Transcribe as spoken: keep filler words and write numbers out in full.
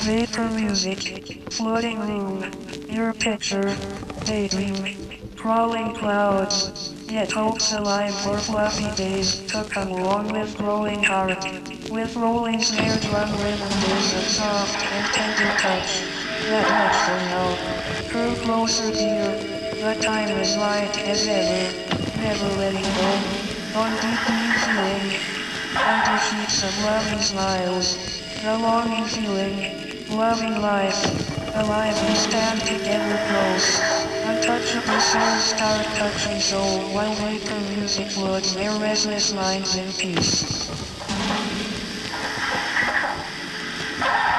Vapor music, floating room, your picture, daydream, crawling clouds, yet hopes alive for fluffy days to come along with growing heart. With rolling snare drum rhythm is a soft and tender touch. That much for now. Crew closer dear, the time is light as ever, never letting go. On deep green feeling, under sheets of loving smiles, the longing feeling, loving life, alive we stand together close. Untouchable souls start touching soul while vapor music floods their restless minds in peace.